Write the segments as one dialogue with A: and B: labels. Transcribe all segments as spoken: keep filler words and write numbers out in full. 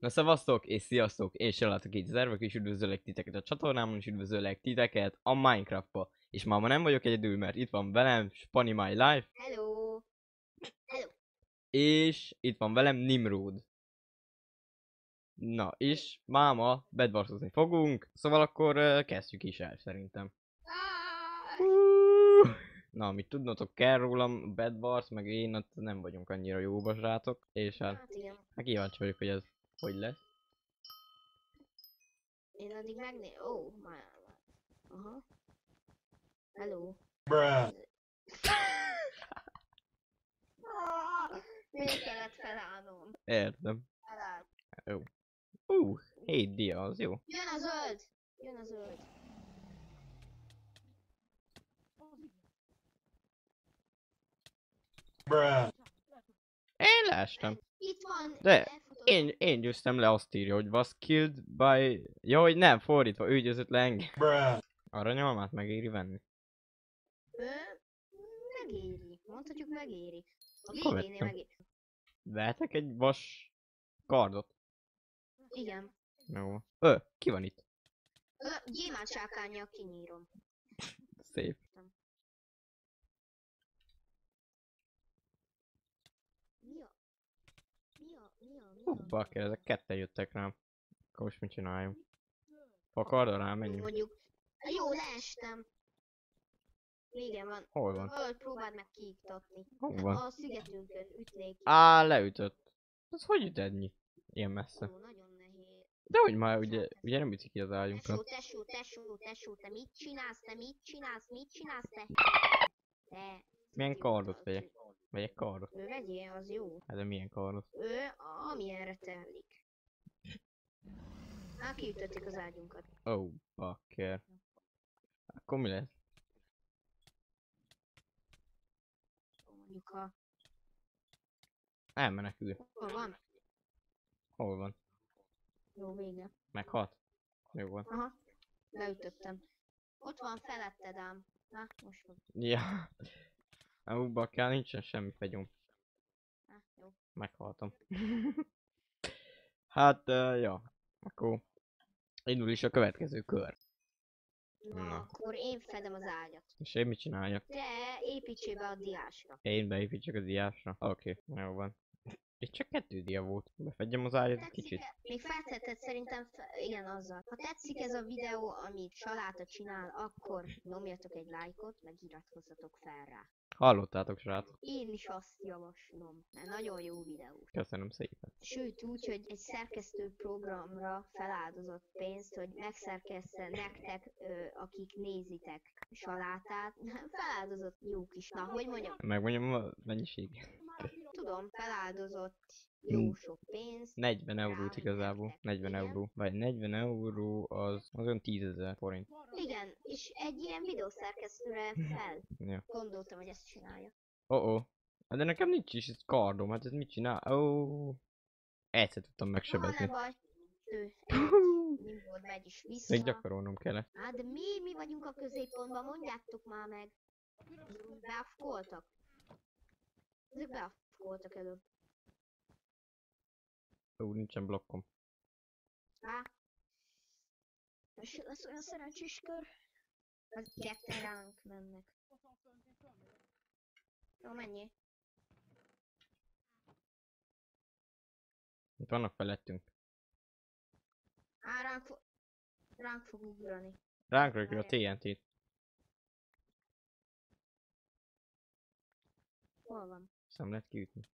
A: Na szevasztok és sziasztok, én Sarlátok itt Zervek, és üdvözöllek titeket a csatornámon, és üdvözöllek titeket a Minecraftba. És ma, ma nem vagyok egyedül, mert itt van velem Spani My Life.
B: Hello! Hello!
A: És itt van velem Nimrod. Na, és máma bedvartozni fogunk, szóval akkor uh, kezdjük is el szerintem. Uh, Na, amit tudnotok kell rólam, Bedwars, meg én ott nem vagyunk annyira jóba srácok, és hát,
B: Hát igen.
A: hát kíváncsi vagyok, hogy ez hogy lesz.
B: Én addig megné... Ó, oh, már... Aha. Hello.
C: Bruh.
B: Miért kellett felállnom?
A: Értem.
B: Feláll.
A: Jó. Uh, hét dia, az jó.
B: Jön a zöld! Jön a zöld.
C: Bruh.
A: Én leestem.
B: Itt van!
A: De
B: elfutott.
A: Én, én győztem le, azt írja, hogy was killed by... Jó, hogy nem, fordítva, ő győzött le engem.
C: Bruh.
A: Aranyalmát megéri venni.
B: Ö, megéri. Mondhatjuk megéri. A
A: Akkor
B: végénél
A: vettem.
B: megéri.
A: Vehetek egy vas kardot?
B: Igen.
A: Jó. Ö, ki van itt?
B: Ö, gyémánt sákánnyal kinyírom.
A: Szép.
B: Mi a... Mi a... Mi a... Mi
A: Hú,
B: a...
A: bakker, ezek ketten jöttek rám. Akkor most mit csináljunk? Ha kardra rá menjünk.
B: Mondjuk... Jó, leestem. Vége van.
A: Hol van?
B: Valahogy próbáld meg kiiktatni.
A: Hol van?
B: A szigetünkön ütnék.
A: Á, leütött. Az hogy üt ennyi? Ilyen messze.
B: Ó, nagyon nehéz.
A: De hogy már ugye, ugye nem ütik ki az
B: Tesó,
A: ágyunkat.
B: tesó, tesó, tesó, te mit csinálsz, te mit csinálsz, mit csinálsz, te? Te.
A: Milyen
B: Jó,
A: kardot
B: az-
A: vegyek? Vegyek kardot?
B: Ő vegyél, az jó.
A: Hát de milyen kardot?
B: Ő, amilyenre telik. Á, kiütötték az ágyunkat.
A: Ó, oh, bakker. Akkor mi lesz?
B: Mondjuk a...
A: Elmenekül.
B: Hol van?
A: Hol van?
B: Jó, vége.
A: Meghalt? Jó van.
B: Aha. Leütöttem. Ott van feletted ám. Na, most fog.
A: Ja. Ó, bakker, nincsen semmi fegyom.
B: Na, jó.
A: Meghaltam. Hát, uh, ja. Akkor indul is a következő kör.
B: Na,
A: Na.
B: akkor én fedem az ágyat.
A: És én mit csináljak?
B: Te építsél be a diásra.
A: Én beépítsek a diásra? Oké, okay, jó van. És csak kettő dia volt. Befedjem az ágyat egy kicsit.
B: Még feltetted szerintem, fe... igen, azzal. Ha tetszik ez a videó, amit Saláta csinál, akkor nyomjatok egy lájkot, meg iratkozzatok fel rá.
A: Hallottátok, srácok?
B: Én is azt javaslom, mert nagyon jó videó.
A: Köszönöm szépen.
B: Sőt úgy, hogy egy szerkesztő programra feláldozott pénzt, hogy megszerkeszte nektek, ö, akik nézitek Salátát, feláldozott jó kis, na, hogy mondjam,
A: Megmondjam a mennyiség.
B: tudom, feláldozott
A: Hmm.
B: jó sok pénzt.
A: negyven eurót igazából. negyven euró. Vagy negyven euró az, az olyan tízezer forint.
B: Igen, és egy ilyen videószerkesztőre fel
A: Ja.
B: gondoltam, hogy ezt csinálja.
A: Oh oh. De nekem nincs is ez kardom, hát ez mit csinál? Ó. Oh. Egyszer tudtam
B: Na,
A: megsebetni.
B: ne baj, ő, Nimrod megy is vissza.
A: Még gyakorolnom kellett.
B: Hát de mi, mi vagyunk a középpontban, mondjátok már meg. Ezek beafkoltak. Ezek beafkoltak előbb.
A: Ó, nincsen blokkom.
B: Á. És lesz olyan szerencsés kör. Az ketten ránk mennek. Jó, mennyi?
A: Itt vannak felettünk.
B: Á, ránk, fo ránk fog ugrani.
A: Ránk rögtön a té en té-t.
B: Hol van?
A: Szem lehet kiütni.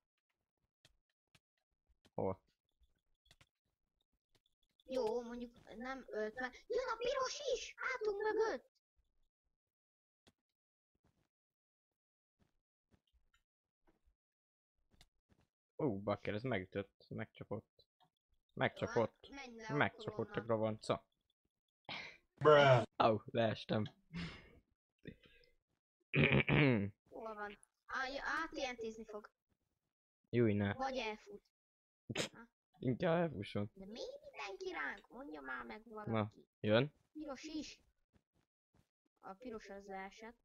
A: Hol?
B: Jó, mondjuk nem ötven. Jön a piros is! Hátunk mögött!
A: Ó, bakker, ez megütött, megcsapott. Megcsapott.
B: Menj le akkor
A: Megcsapott a
B: onnan.
A: gravanca.
C: Bruh.
A: Ó, oh, leestem.
B: Hol van? Á, ja, á, té en té-zni fog.
A: Júj, ne.
B: Vagy elfut.
A: Inkább elfusson.
B: De mi mindenki ránk? Mondja már meg valaki.
A: Na, jön.
B: Piros is. A piros az leesett.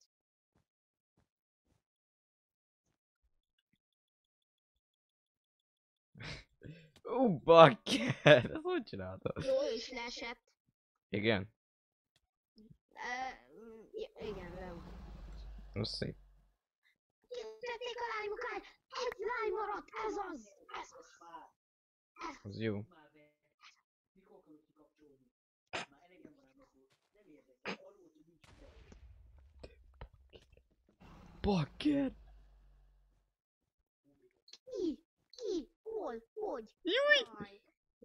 A: Ú, bakker! Ezt hogy csináltad?
B: Jó, ő is leesett.
A: Igen?
B: Uh, mm, i- igen, leugrott.
A: Az szép.
B: Tették a lánymunkát! Egy lány maradt! Ez az! Ez az!
A: Az jó. Bakker!
B: Ki? Ki? Hol? Hogy?
A: Júj!
B: Jaj.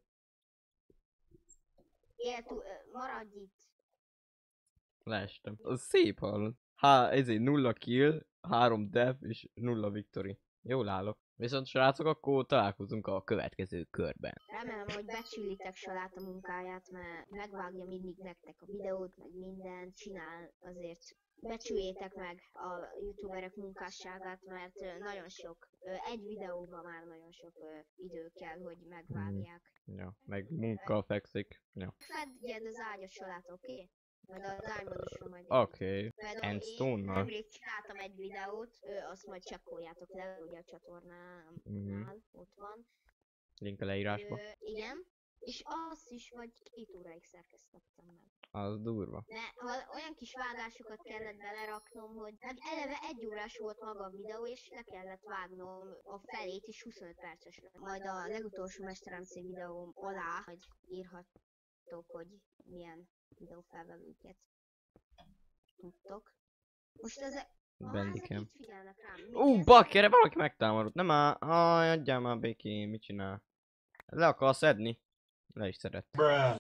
B: Élt, ö, maradj itt.
A: Leestem. Az szép hallod. Há, ezért nulla kill, három death és nulla victory. Jól állok. Viszont srácok, akkor találkozunk a következő körben.
B: Remélem, hogy becsülitek Salát a munkáját, mert megvágja mindig nektek a videót, meg mindent csinál, azért becsüljétek meg a youtuberek munkásságát, mert ö, nagyon sok, ö, egy videóban már nagyon sok ö, idő kell, hogy megvágják.
A: Ja, meg munka fekszik. Ja.
B: Fedjed az ágyas Salát, oké? Okay? Majd a Diamondosra majd.
A: Oké.
B: Például
A: And
B: én
A: Stone-nal.
B: nemrég csináltam egy videót, ö, azt majd csekkoljátok le, ugye a csatornánál,
A: Mhm.
B: ott van.
A: Link a leírásba.
B: Ö, igen, és azt is vagy két óráig szerkesztettem meg.
A: Az durva.
B: De val- olyan kis vágásokat kellett beleraknom, hogy meg eleve egy órás volt maga a videó, és le kellett vágnom a felét, és huszonöt perces lett. Majd a legutolsó Mesterem című videóm alá majd írhattok, hogy milyen videófelvevőket tudtok. Most ezek... Ah, ezek
A: Bendikem.
B: itt figyelnek rám. Mit
A: Ú,
B: kezd-
A: bakker, valaki megtámadott. Nem áll. Aj, adjál már békén, mit csinál? Le akar szedni? Le is szedett.
C: Bruh.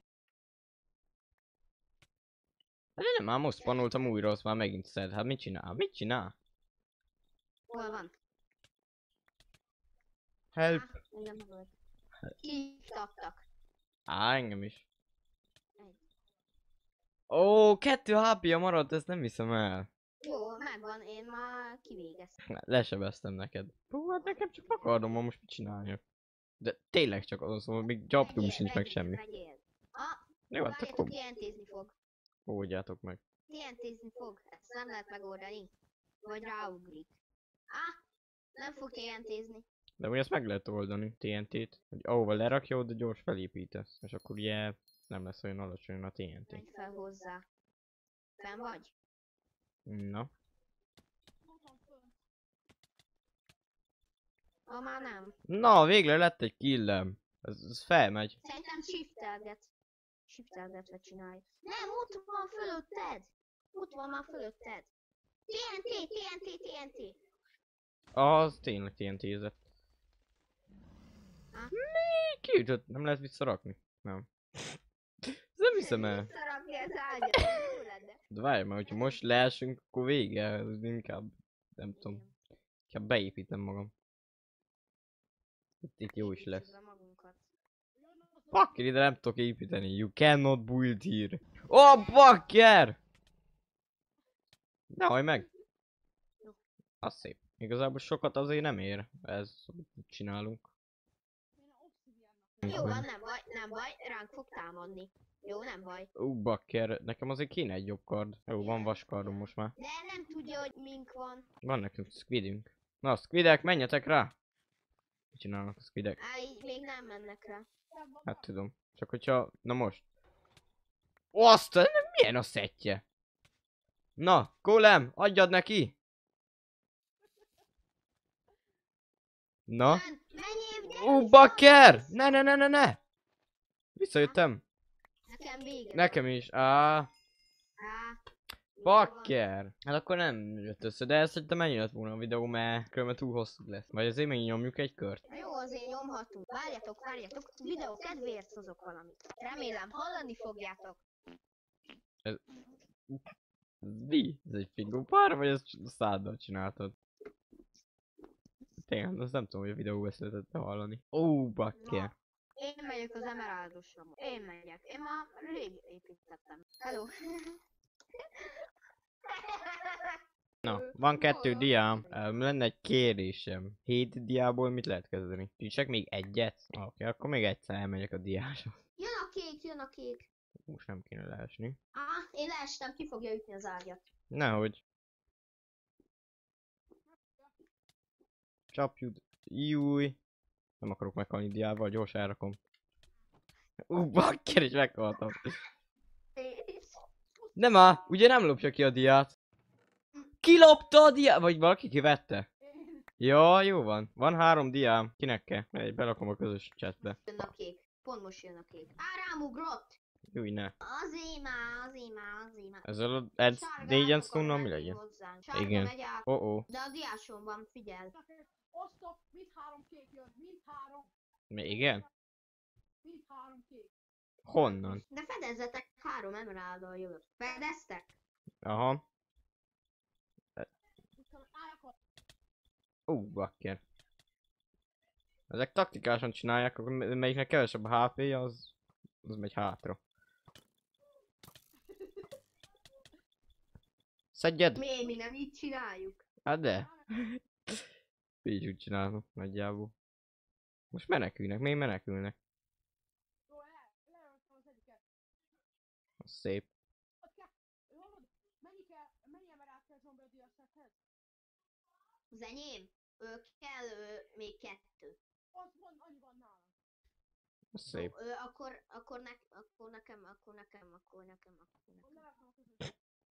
A: De nem, már most spanoltam újra, azt már megint szed. Hát mit csinál? Mit csinál?
B: Hol van?
A: Help!
B: Ah, igen, volt. Hívtattak.
A: Á, engem is.
B: Egy.
A: Ó, kettő há pé-ja maradt, ezt nem hiszem el.
B: Jó, megvan, én már kivégeztem.
A: Lesebeztem neked. Hú, hát nekem csak akardom, ma most mit csináljak? De tényleg csak azon szóval, még gyaptum
B: Megyél,
A: sincs meg
B: megyél,
A: semmi.
B: megyél. Ah,
A: Jó, hát
B: várjatok,
A: akkor
B: té en té-zni fog.
A: óvódjátok meg.
B: té en té-zni fog, ezt nem lehet megoldani. Vagy ráugrik. Ah, nem fog té en té-zni.
A: De ugye ezt meg lehet oldani, té en té-t. Hogy ahova lerakja, oda gyors felépítesz. És akkor ugye nem lesz olyan alacsony a té en té.
B: Menj fel hozzá. Fenn vagy?
A: Na.
B: Ah, már nem.
A: Na, végre lett egy killem. Ez, ez felmegy.
B: Szerintem shiftelget. Shiftelgetve csinálj. Nem, ott van fölötted. Ott van már fölötted. té en té, té en té, té en té.
A: Az tényleg té en té-zett.
B: Ah.
A: Mi? Kiütött? Nem lehet visszarakni? Nem. Ez nem hiszem el.
B: Visszarakni az ágyat, jó lenne.
A: De várj már, hogyha most leesünk, akkor vége. Ez inkább, nem tudom. Inkább beépítem magam. Itt, itt jó is lesz.
B: Építsük be magunkat.
A: Bakker, ide nem tudok építeni. You cannot build here. Oh, bakker! Nehogy meg. Az szép. Igazából sokat azért nem ér. Ez, amit csinálunk.
B: Jó van, nem baj, nem baj, ránk fog támadni. Jó, nem baj.
A: Ú, bakker, nekem azért kéne egy jobb kard. Jó, van vaskardom most már.
B: De nem tudja, hogy mink van.
A: Van nekünk squidünk. Na, squidek, menjetek rá! Mit csinálnak a squidek?
B: Á, így még nem mennek rá.
A: Hát tudom. Csak hogyha... Na most. Azt, milyen a szettje? Na, Golem, adjad neki! Na?
B: Men, menjél, gyere
A: Ú,
B: vissza!
A: bakker! Ne, ne, ne, ne, ne! Visszajöttem.
B: Nekem vége.
A: Nekem is. Á,
B: Á, jó van.
A: bakker! Hát akkor nem jött össze, de ez szerintem ennyi lett volna a videó, mert különben túl hosszú lesz. Vagy azért még nyomjuk egy kört.
B: Jó, azért nyomhatunk. Várjatok, várjatok, videó kedvéért hozok valamit. Remélem, hallani fogjátok.
A: Ez mi? Ez egy fingópár, vagy ezt száddal csináltad? Tényleg, azt nem tudom, hogy a videóban ezt lehetett hallani. Ó, bakker!
B: Én megyek az emeraldosra. Én megyek. Én már rég építettem. Hello.
A: Na, van kettő diám. Um, lenne egy kérdésem. Hét diából mit lehet kezdeni? Csak még egyet? Oké, okay, akkor még egyszer elmegyek a diásra.
B: Jön a kék, jön a kék.
A: Most nem kéne leesni.
B: Á, én leestem, ki fogja ütni az ágyat.
A: Nehogy. Csapjuk. Júj. Nem akarok meghalni diával, gyors elrakom. Ú, bakker is meghaltam. Nem már, ugye nem lopja ki a diát? Ki lopta a diát? Vagy valaki kivette? Ja, jó van. Van három diám. Kinek kell? Egy berakom a közös chatbe.
B: Jön a kék. Pont most jön a kék. Á, rám ugrott!
A: Júj, ne.
B: Azért már, azért már, azért már.
A: Ezzel a edz
B: Sárga
A: négyen
B: át akar
A: szunnan mi
B: menni
A: legyen?
B: hozzánk. Sárga
A: Igen.
B: megy át.
A: Oh oh.
B: De a diáson van, figyel.
D: Osztop, mindhárom kék jön, mindhárom,
A: Mi igen?
D: mindhárom kék.
A: Honnan?
B: De fedezzetek, három emeralddal jövök. Fedeztek?
A: Aha.
D: Viszont álljakat,
A: Ú, bakker. Ezek taktikásan csinálják, akkor m- melyiknek kevesebb a há pé-ja, az, az megy hátra. Szedjed!
B: Mi, mi nem így csináljuk?
A: Hát de. Mi is úgy csinálom, nagyjából. Most menekülnek, még menekülnek.
D: jó, le, leöltem az egyiket.
A: Az szép.
D: Ott kell, hallod, mennyi kell, mennyi emerát kell zombi a diaszethez?
B: Az enyém? Ő kell ő, még kettő.
D: Az van, annyi van nálam.
A: Az szép.
B: Ö, akkor, akkor, ne, akkor nekem, akkor nekem, akkor nekem, akkor
D: Akkor
B: nekem.
D: lerakom a közös.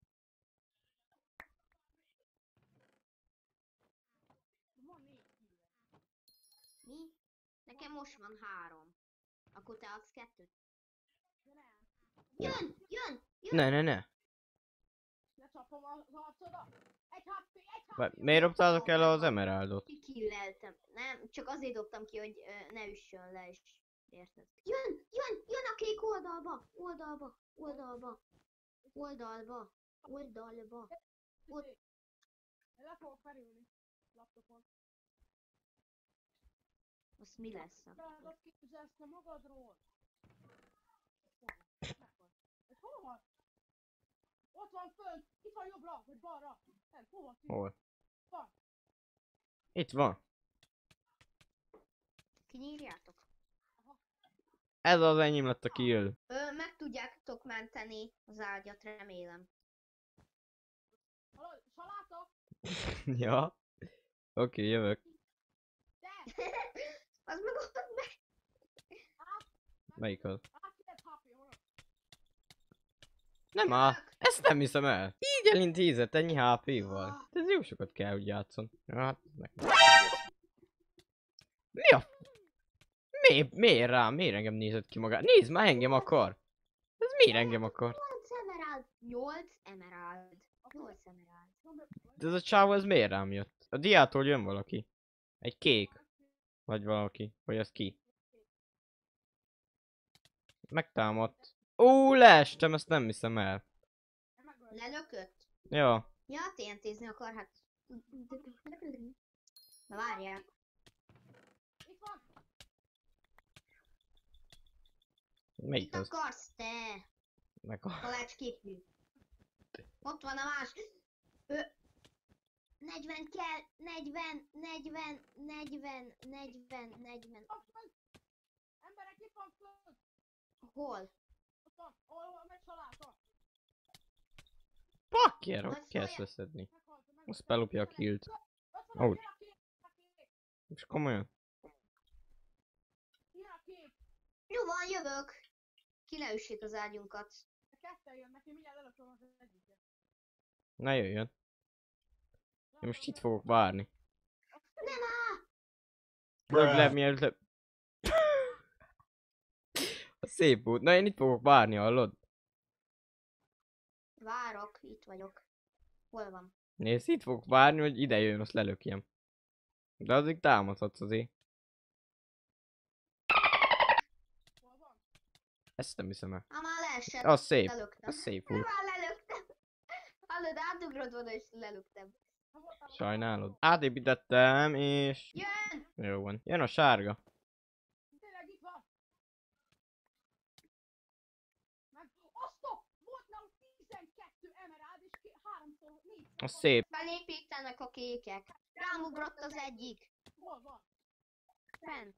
D: Van négy híve.
B: Mi? Nekem most van három. Akkor te adsz kettőt?
D: De nem,
B: Jön! Jön! Jön!
A: Ne, ne, ne.
D: lecsapom az arcodat. Egy há pé, egy há
A: Bár
D: pé.
A: miért dobtátok el az emeraldot?
B: Kikilleltem. Nem, csak azért dobtam ki, hogy ö, ne üssön le, és érted? Jön! Jön! Jön a kék oldalba! Oldalba! Oldalba! Oldalba! Oldalba! Ott.
D: Én le fogok felülni. Laptopon.
B: Az mi lesz akkor?
D: Feladat képzelsz te magadról. Megvan. Ez hol van? Ott van fönt! Itt van jobbra, vagy balra! Nem, hol van?
A: Hol?
D: Van.
A: Itt van.
B: Kinyírjátok?
A: Ez az enyém lett a kill.
B: Ö, meg tudjátok menteni az ágyat, remélem.
D: Hallod, saláta?
A: Ja. Oké, okay, jövök.
D: De!
B: Az meg ott meg.
A: Melyik az?
D: Át kilenc há pé, hol?
A: Nem áll. Ezt nem hiszem el. Így elintézett ennyi há pé-val. Ez jó sokat kell, hogy játszon. Ja, hát nekem. Mi a... Mi, miért rám? Miért engem nézett ki magát? Nézd már, engem akar. Ez miért engem akar?
B: nyolc emerald. nyolc emerald. nyolc emerald.
A: De ez a csávó, ez miért rám jött? A diától jön valaki. Egy kék. Vagy valaki. Vagy ez ki? Megtámadt. Ó, leestem, ezt nem hiszem el.
B: Lelökött?
A: Ja.
B: Ja, té en té-zni akar, hát... Na várjál.
D: Itt van!
A: Melyik
B: Mit
A: az?
B: akarsz te?
A: Meg a...
B: Kalácsképű. Ott van a más. Ö... negyven kell, negyven, negyven, negyven, negyven, negyven.
D: Ott van! Emberek, itt van fönt!
B: Hol?
D: Ott van, ahol van meg saláta!
A: Bakker,
B: Nagy
A: hogy kell
B: szója.
A: leszedni?
D: Meghalt, meghalt.
A: Azt belopja a killt.
D: Ott van,
A: Ó.
D: jön a kék, jön a kék!
A: Most komolyan?
D: Jön a kék!
B: Jó van, jövök. Kileüssék az ágyunkat.
D: A ketten jönnek, én mindjárt lelököm az egyiket.
A: Ne jöjjön. Én most itt fogok várni.
B: Nem áll!
A: Löbb le, mielőtt le... A szép út. Na én itt fogok várni, hallod?
B: Várok, itt vagyok. Hol van?
A: Nézd, itt fogok várni, hogy ide jöjjön, azt lelökjem. De addig támadhatsz azért.
D: Hol van?
A: Ezt nem hiszem el.
B: Ha már leesett.
A: Az szép.
B: Lelöktem.
A: Az szép
B: Nem
A: út.
B: már lelöktem. Hallod, átugrod volna és lelöktem.
D: Ha voltam-
A: Sajnálod. Átépítettem, és...
B: Jön!
A: Jó van. Jön a sárga.
D: Tényleg itt van! Meg... Osztop! Volt náluk tizenkettő emerád és ké- háromszor négy.
A: Az szép.
B: Felépítenek a kékek. Rámugrott az egyik.
D: Hol van?
B: Fenn.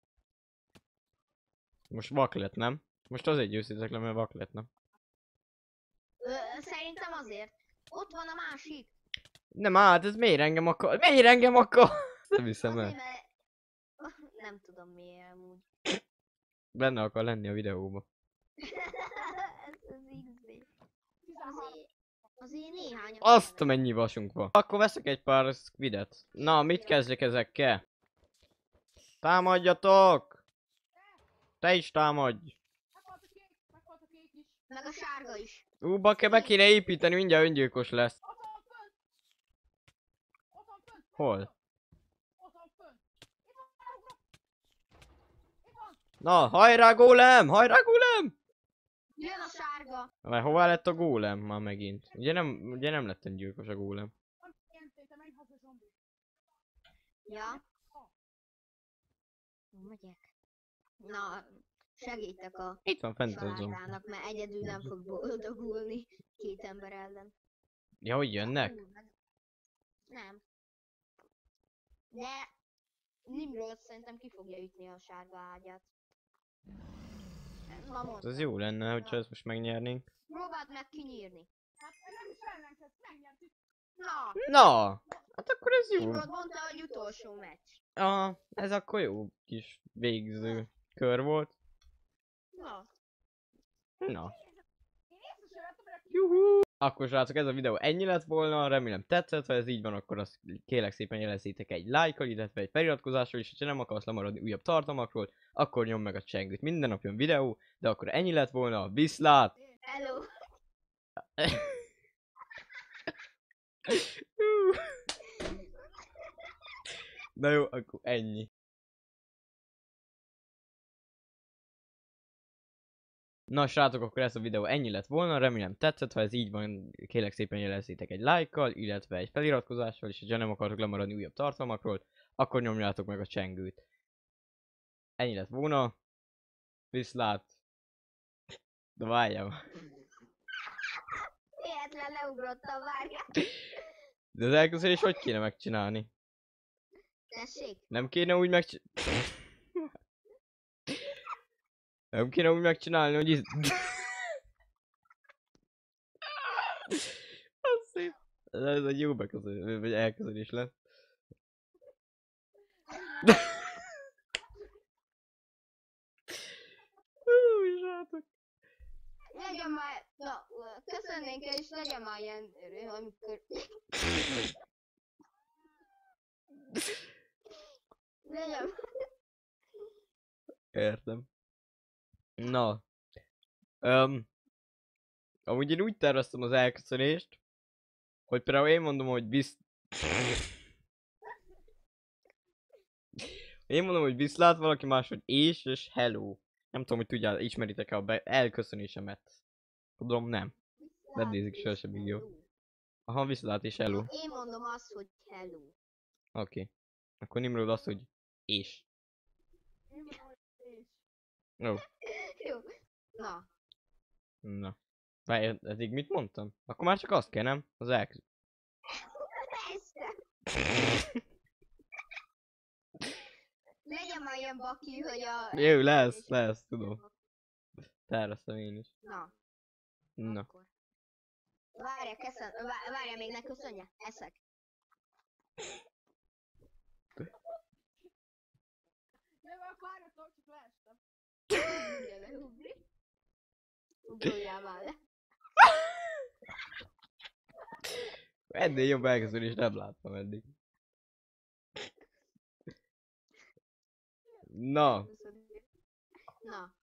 A: Most vak lett, nem? Most azért győztétek le, mert vak lett, nem?
B: Ö, szerintem azért. Ott van a másik.
A: Nem, hát ez miért engem akar? Miért engem akar? Nem hiszem
B: Azért,
A: el.
B: mert... Nem tudom miért amúgy.
A: Benne akar lenni a videóba.
B: Ez az iksz bé. Azért, azért néhányan...
A: Azt mennyi vasunk van. Akkor veszek egy pár squidet. Na, mit kezdjek ezekkel? Támadjatok! Te is támadj!
D: Meghalt a kék, meghalt a kék is.
B: Meg a sárga is.
A: Ú, bakke, be kéne építeni, mindjárt öngyilkos lesz.
D: Ott van fönt! Ott van fönt!
A: Hol?
D: Ott van fönt! Itt van, megugrok! Itt van!
A: Na, hajrá gólem! Hajrá gólem!
B: Jön a sárga.
A: Mert hová lett a gólem már megint? Ugye nem, ugye nem lettem gyilkos a gólem.
D: Nem, én te menj haza, zombi.
B: Ja. Megyek. Na, segítek a
A: Itt van fent az zom.
B: családának, mert egyedül nem fog boldogulni két ember ellen.
A: Ja, hogy jönnek?
B: Ú, meg- Nem. De Nimrod szerintem ki fogja ütni a sárga ágyat. Ma
A: Ez
B: mondtam.
A: az jó lenne, hogyha ezt most megnyernénk.
B: Próbáld meg kinyírni.
D: Hát nem is ellenkezd, megnyertük.
B: Na,
A: Na! Hát akkor ez jó.
B: Nimrod mondta, hogy utolsó meccs.
A: Ah, ez akkor jó kis végző kör volt.
B: Na,
A: Na.
D: Én észre sem vettem, hogy a kis
A: Juhu! Akkor srácok, ez a videó ennyi lett volna, remélem tetszett, ha ez így van, akkor azt kérlek szépen jelezzétek egy lájkkal, illetve egy feliratkozással is, ha nem akarsz lemaradni újabb tartalmakról, akkor nyomd meg a csengőt. Minden nap jön videó, de akkor ennyi lett volna, viszlát!
B: hello.
A: Na jó, akkor ennyi. Na srácok, akkor ez a videó ennyi lett volna, remélem tetszett, ha ez így van, kérlek szépen jelezzétek egy lájkkal, illetve egy feliratkozással, és ha nem akartok lemaradni újabb tartalmakról, akkor nyomjátok meg a csengőt. Ennyi lett volna. Viszlát. De várjál.
B: Véletlen leugrottam, várjál.
A: De az elköszönés hogy kéne megcsinálni?
B: Tessék?
A: Nem kéne úgy megcsinálni? Nem kéne úgy megcsinálni, hogy iz... Az szép. Ez egy jó beköszönés, vagy elköszönés lett. Új, zsátok.
B: Legyen már, na, köszönnénk el, és legyen már ilyen, amikor... Legyen...
A: Értem. Na. Um, amúgy én úgy terveztem az elköszönést, hogy például én mondom, hogy visz... Én mondom, hogy viszlát, valaki más, hogy és, és hello. Nem tudom, hogy tudjál, ismeritek-e a be- elköszönésemet. Tudom, nem. Nem nézik sosem még jó. Aha, viszlát és hello. Oké.
B: Én mondom azt, hogy hello.
A: Okay. Akkor Nimrod azt, hogy és.
D: Én vagyok, és.
A: Jó.
B: Jó. Na.
A: Na. Várj, eddig mit mondtam? Akkor már csak azt kell, nem? Az elköszönés.
B: Persze. Legyen már ilyen baki, hogy a...
A: Jó, lesz, lesz, tudom. Terveztem én is.
B: Na.
A: Na.
B: Akkor. Várja, köszön... Vá- Várja, még ne köszönje. Eszek.
D: Nem, akkor várjatok, csak leestem.
B: Ugye leugri. Ugruljál már le.
A: Ennél jobb elköszönést nem láttam eddig. Na.
B: Na.